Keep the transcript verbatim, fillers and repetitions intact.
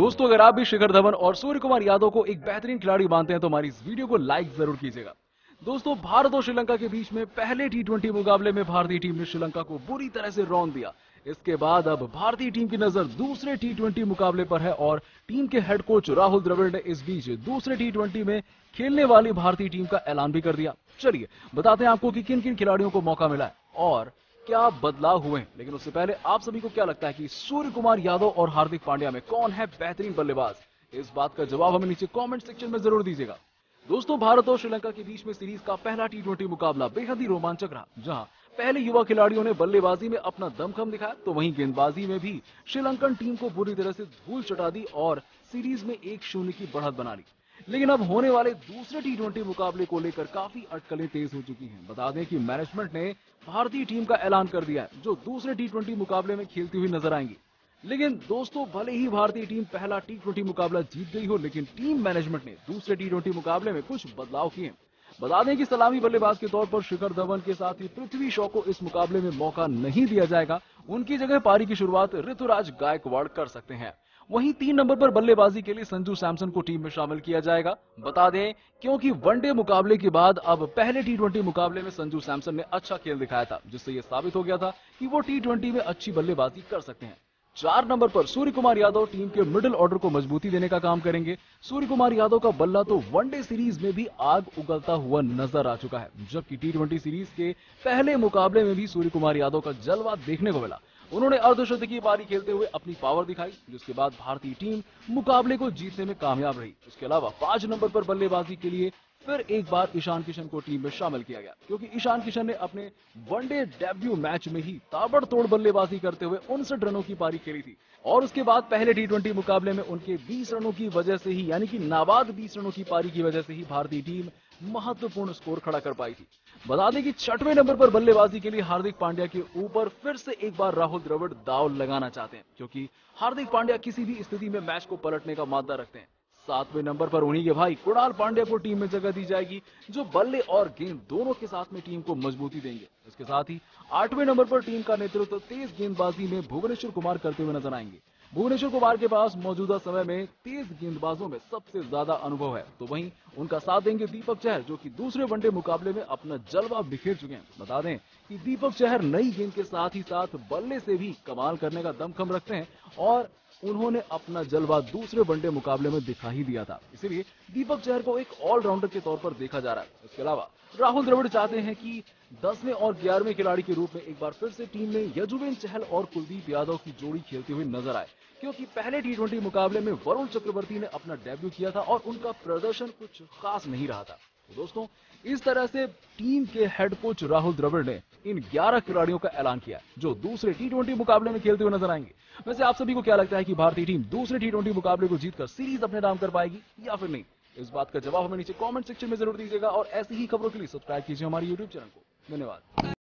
दोस्तों, अगर आप भी शिखर धवन और सूर्य कुमार यादव को एक बेहतरीन खिलाड़ी मानते हैं तो हमारी इस वीडियो को लाइक जरूर कीजिएगा। दोस्तों, भारत और श्रीलंका के बीच में पहले टी ट्वेंटी मुकाबले में भारतीय टीम ने श्रीलंका को बुरी तरह से रौंद दिया। इसके बाद अब भारतीय टीम की नजर दूसरे टी ट्वेंटी मुकाबले पर है और टीम के हेड कोच राहुल द्रविड़ ने इस बीच दूसरे टी ट्वेंटी में खेलने वाली भारतीय टीम का ऐलान भी कर दिया। चलिए बताते हैं आपको कि किन किन खिलाड़ियों को मौका मिला है और क्या बदलाव हुए हैं। लेकिन उससे पहले आप सभी को क्या लगता है कि सूर्य कुमार यादव और हार्दिक पांड्या में कौन है बेहतरीन बल्लेबाज? इस बात का जवाब हमें नीचे कमेंट सेक्शन में जरूर दीजिएगा। दोस्तों, भारत और श्रीलंका के बीच में सीरीज का पहला टी ट्वेंटी मुकाबला बेहद ही रोमांचक रहा, जहां पहले युवा खिलाड़ियों ने बल्लेबाजी में अपना दमखम दिखाया तो वहीं गेंदबाजी में भी श्रीलंकन टीम को बुरी तरह से धूल चटा दी और सीरीज में एक शून्य की बढ़त बना ली। लेकिन अब होने वाले दूसरे टी ट्वेंटी मुकाबले को लेकर काफी अटकलें तेज हो चुकी हैं। बता दें कि मैनेजमेंट ने भारतीय टीम का ऐलान कर दिया है जो दूसरे टी ट्वेंटी मुकाबले में खेलती हुई नजर आएंगी। लेकिन दोस्तों, भले ही भारतीय टीम पहला टी ट्वेंटी मुकाबला जीत गई हो, लेकिन टीम मैनेजमेंट ने दूसरे टी ट्वेंटी मुकाबले में कुछ बदलाव किए हैं। बता दें कि सलामी बल्लेबाज के तौर पर शिखर धवन के साथ ही पृथ्वी शॉ को इस मुकाबले में मौका नहीं दिया जाएगा। उनकी जगह पारी की शुरुआत ऋतुराज गायकवाड़ कर सकते हैं। वहीं तीन नंबर पर बल्लेबाजी के लिए संजू सैमसन को टीम में शामिल किया जाएगा। बता दें क्योंकि वनडे मुकाबले के बाद अब पहले टी ट्वेंटी मुकाबले में संजू सैमसन ने अच्छा खेल दिखाया था, जिससे यह साबित हो गया था कि वो टी ट्वेंटी में अच्छी बल्लेबाजी कर सकते हैं। चार नंबर पर सूर्य कुमार यादव टीम के मिडिल ऑर्डर को मजबूती देने का काम करेंगे। सूर्य कुमार यादव का बल्ला तो वनडे सीरीज में भी आग उगलता हुआ नजर आ चुका है, जबकि टी ट्वेंटी सीरीज के पहले मुकाबले में भी सूर्य कुमार यादव का जलवा देखने को मिला। उन्होंने अर्धशतकीय पारी खेलते हुए अपनी पावर दिखाई, जिसके बाद भारतीय टीम मुकाबले को जीतने में कामयाब रही। इसके अलावा पांच नंबर पर बल्लेबाजी के लिए फिर एक बार ईशान किशन को टीम में शामिल किया गया, क्योंकि ईशान किशन ने अपने वनडे डेब्यू मैच में ही ताबड़तोड़ बल्लेबाजी करते हुए उनसठ रनों की पारी खेली थी और उसके बाद पहले टी ट्वेंटी मुकाबले में उनके बीस रनों की वजह से ही, यानी कि नाबाद बीस रनों की पारी की वजह से ही भारतीय टीम महत्वपूर्ण स्कोर खड़ा कर पाई थी। बता दें कि छठवें नंबर पर बल्लेबाजी के लिए हार्दिक पांड्या के ऊपर फिर से एक बार राहुल द्रविड़ दाव लगाना चाहते हैं, क्योंकि हार्दिक पांड्या किसी भी स्थिति में मैच को पलटने का मादा रखते हैं। सातवें नंबर पर उन्हीं के भाई कुणाल पांड्या को टीम में जगह दी जाएगी, जो बल्ले और गेंद दोनों के साथ में टीम को मजबूती देंगे। इसके साथ ही आठवें नंबर पर टीम का नेतृत्व तेज गेंदबाजी में भुवनेश्वर कुमार करते हुए नजर आएंगे। भुवनेश्वर कुमार के पास मौजूदा समय में तेज गेंदबाजों में सबसे ज्यादा अनुभव है, तो वहीं उनका साथ देंगे दीपक चहर, जो कि दूसरे वनडे मुकाबले में अपना जलवा बिखेर चुके हैं। बता दें कि दीपक चहर नई गेंद के साथ ही साथ बल्ले से भी कमाल करने का दमखम रखते हैं और उन्होंने अपना जलवा दूसरे वनडे मुकाबले में दिखा ही दिया था। इसीलिए दीपक चहर को एक ऑलराउंडर के तौर पर देखा जा रहा है। इसके अलावा राहुल द्रविड़ चाहते हैं कि दसवें और ग्यारहवें खिलाड़ी के रूप में एक बार फिर से टीम में यजुवेंद्र चहल और कुलदीप यादव की जोड़ी खेलती हुई नजर आए, क्योंकि पहले टी ट्वेंटी मुकाबले में वरुण चक्रवर्ती ने अपना डेब्यू किया था और उनका प्रदर्शन कुछ खास नहीं रहा था। तो दोस्तों, इस तरह से टीम के हेड कोच राहुल द्रविड़ ने इन ग्यारह खिलाड़ियों का ऐलान किया जो दूसरे टी ट्वेंटी मुकाबले में खेलते हुए नजर आएंगे। वैसे आप सभी को क्या लगता है कि भारतीय टीम दूसरे टी ट्वेंटी मुकाबले को जीतकर सीरीज अपने नाम कर पाएगी या फिर नहीं? इस बात का जवाब हमें नीचे कमेंट सेक्शन में जरूर दीजिएगा और ऐसी ही खबरों के लिए सब्सक्राइब कीजिए हमारे यूट्यूब चैनल को। धन्यवाद।